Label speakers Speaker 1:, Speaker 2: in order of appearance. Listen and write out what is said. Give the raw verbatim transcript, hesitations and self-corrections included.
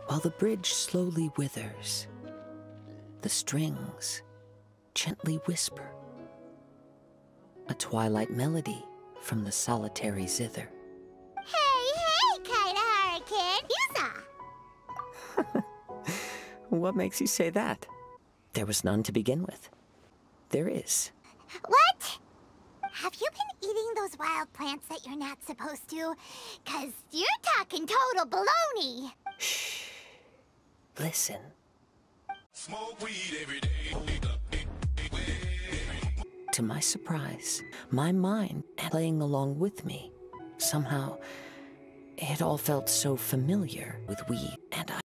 Speaker 1: while the bridge slowly withers. The strings gently whisper, a twilight melody from the solitary zither.
Speaker 2: Hey, hey, kinda hurricane, Kazuha!
Speaker 1: What makes you say that? There was none to begin with. There is.
Speaker 2: What? Have you been eating those wild plants that you're not supposed to? 'Cause you're talking total baloney.
Speaker 1: Shh. Listen.
Speaker 3: Smoke weed every day.
Speaker 1: To my surprise, my mind playing along with me. Somehow, it all felt so familiar with weed, and I